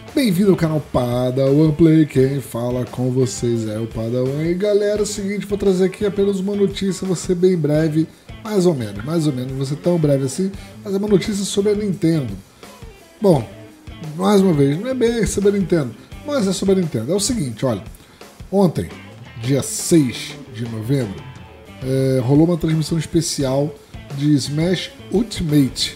Bem-vindo ao canal Padawan Play, quem fala com vocês é o Padawan. E galera, é o seguinte, vou trazer aqui apenas uma notícia, vou ser bem breve, mais ou menos, não vou ser tão breve assim, mas é uma notícia sobre a Nintendo. Bom, mais uma vez, não é bem sobre a Nintendo, mas é sobre a Nintendo. É o seguinte, olha, ontem, dia 6 de novembro, rolou uma transmissão especial de Smash Ultimate.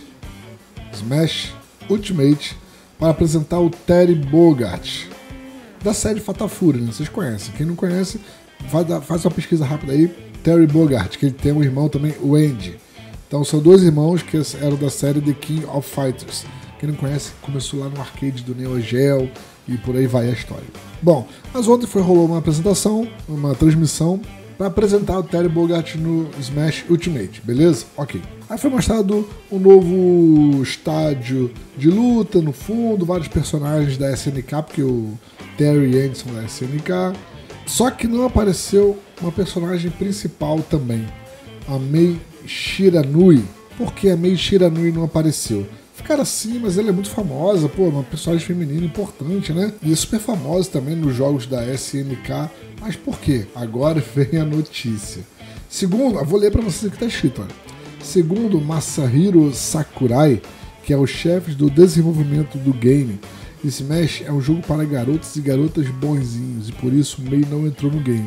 Para apresentar o Terry Bogard, da série Fatal Fury, né? Vocês conhecem. Quem não conhece, faz uma pesquisa rápida aí. Terry Bogard, que ele tem um irmão também, o Andy. Então são dois irmãos que eram da série The King of Fighters. Quem não conhece, começou lá no arcade do Neo Geo e por aí vai a história. Bom, mas ontem rolou uma apresentação, uma transmissão, para apresentar o Terry Bogard no Smash Ultimate, beleza? Ok. Aí foi mostrado um novo estádio de luta no fundo, vários personagens da SNK, porque o Terry e Andy são da SNK. Só que não apareceu uma personagem principal também, a Mei Shiranui. Por que a Mei Shiranui não apareceu? Ficaram assim, mas ela é muito famosa, pô, uma personagem feminina importante, né? E é super famosa também nos jogos da SNK. Mas por quê? Agora vem a notícia. Segundo, eu vou ler pra vocês o que tá escrito, olha. Segundo Masahiro Sakurai, que é o chefe do desenvolvimento do game, Smash é um jogo para garotos e garotas bonzinhos, e por isso o Mei não entrou no game.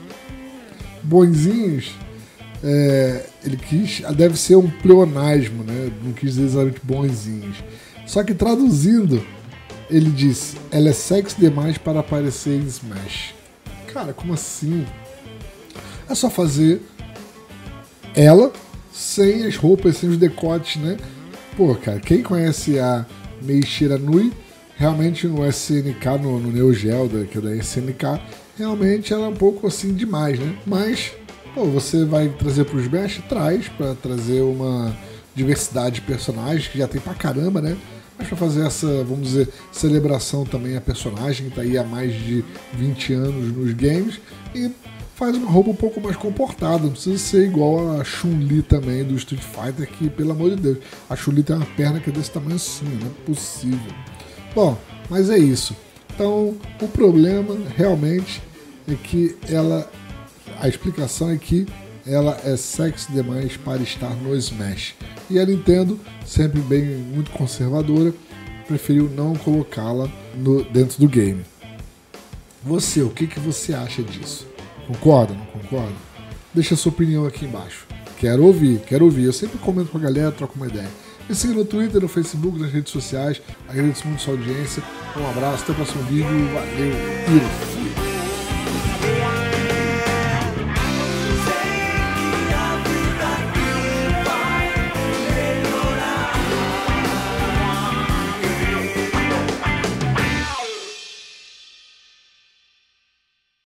Bonzinhos, ele deve ser um pleonasmo, né? Não quis dizer exatamente bonzinhos. Só que traduzindo, ele disse, ela é sexy demais para aparecer em Smash. Cara, como assim? É só fazer ela sem as roupas, sem os decotes, né? Pô, cara, quem conhece a Mei Shiranui, realmente no SNK, no Neo Geo, que é da SNK, realmente ela é um pouco assim demais, né? Mas, pô, você vai trazer pro Smash? Traz, pra trazer uma diversidade de personagens, que já tem pra caramba, né? Mas pra fazer essa, vamos dizer, celebração também a personagem, que tá aí há mais de 20 anos nos games, e faz uma roupa um pouco mais comportada, não precisa ser igual a Chun-Li também do Street Fighter, que, pelo amor de Deus, a Chun-Li tem uma perna que é desse tamanho assim, não é possível. Bom, mas é isso. Então, o problema realmente é que a explicação é que ela é sexy demais para estar no Smash. E a Nintendo, sempre muito conservadora, preferiu não colocá-la dentro do game. Você, o que você acha disso? Concorda, não concorda? Deixa a sua opinião aqui embaixo. Quero ouvir. Eu sempre comento com a galera, troco uma ideia. Me siga no Twitter, no Facebook, nas redes sociais. Agradeço muito a sua audiência. Um abraço, até o próximo vídeo. Valeu e fui!